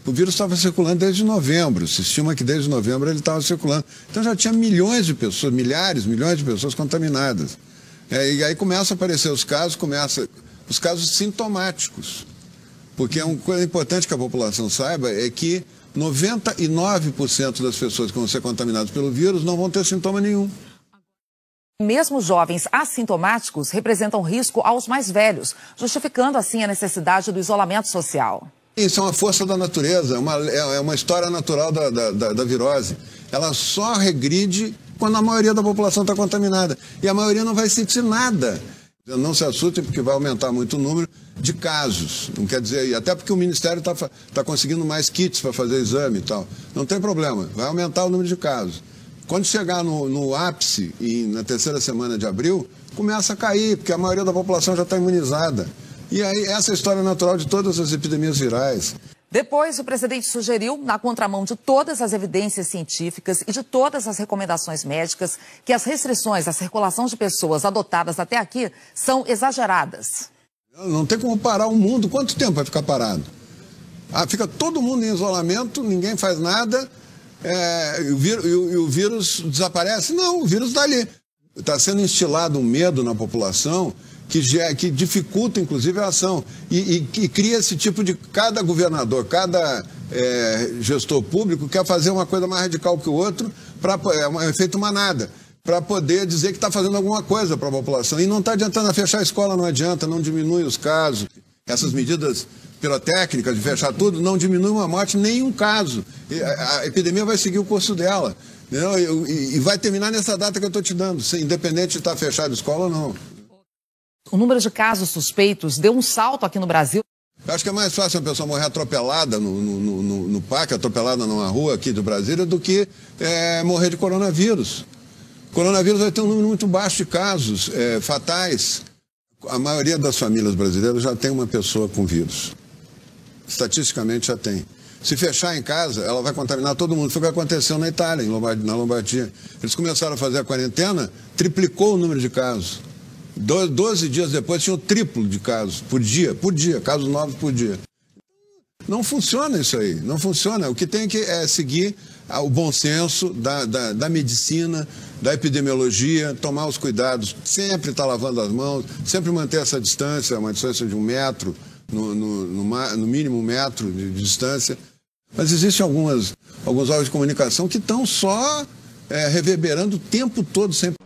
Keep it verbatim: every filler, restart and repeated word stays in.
O vírus estava circulando desde novembro, se estima que desde novembro ele estava circulando. Então já tinha milhões de pessoas, milhares, milhões de pessoas contaminadas. É, e aí começam a aparecer os casos, começa, os casos sintomáticos. Porque é uma coisa importante que a população saiba é que noventa e nove por cento das pessoas que vão ser contaminadas pelo vírus não vão ter sintoma nenhum. Mesmo jovens assintomáticos representam risco aos mais velhos, justificando assim a necessidade do isolamento social. Isso é uma força da natureza, é uma, é uma história natural da, da, da, da virose. Ela só regride quando a maioria da população está contaminada. E a maioria não vai sentir nada. Não se assustem porque vai aumentar muito o número de casos. Não quer dizer, até porque o Ministério está tá conseguindo mais kits para fazer exame e tal. Não tem problema, vai aumentar o número de casos. Quando chegar no, no ápice, e na terceira semana de abril, começa a cair, porque a maioria da população já está imunizada. E aí, essa é a história natural de todas as epidemias virais. Depois, o presidente sugeriu, na contramão de todas as evidências científicas e de todas as recomendações médicas, que as restrições à circulação de pessoas adotadas até aqui são exageradas. Não tem como parar o mundo. Quanto tempo vai ficar parado? Ah, fica todo mundo em isolamento, ninguém faz nada, é, e, o vírus, e, o, e o vírus desaparece? Não, o vírus está ali. Está sendo instilado um medo na população que, que dificulta, inclusive, a ação. E, e, e cria esse tipo de... Cada governador, cada é, gestor público quer fazer uma coisa mais radical que o outro, pra, é um efeito manada, para poder dizer que está fazendo alguma coisa para a população. E não está adiantando, fechar a escola não adianta, não diminui os casos. Essas medidas pirotécnicas de fechar tudo não diminuem uma morte, nenhum caso. E a, a epidemia vai seguir o curso dela. Entendeu? E, e vai terminar nessa data que eu estou te dando, independente de estar fechada a escola ou não. O número de casos suspeitos deu um salto aqui no Brasil. Eu acho que é mais fácil uma pessoa morrer atropelada no, no, no, no parque, atropelada numa rua aqui do Brasília, do que é, morrer de coronavírus. O coronavírus vai ter um número muito baixo de casos é, fatais. A maioria das famílias brasileiras já tem uma pessoa com vírus. Estatisticamente já tem. Se fechar em casa, ela vai contaminar todo mundo. Foi o que aconteceu na Itália, em Lombardia, na Lombardia. Eles começaram a fazer a quarentena, triplicou o número de casos. doze dias depois tinha o triplo de casos por dia, por dia, casos novos por dia. Não funciona isso aí, não funciona. O que tem que é seguir o bom senso da, da, da medicina, da epidemiologia, tomar os cuidados, sempre estar lavando as mãos, sempre manter essa distância, uma distância de um metro, no, no, no, no mínimo um metro de, de distância. Mas existem algumas, alguns órgãos de comunicação que estão só é, reverberando o tempo todo, sempre.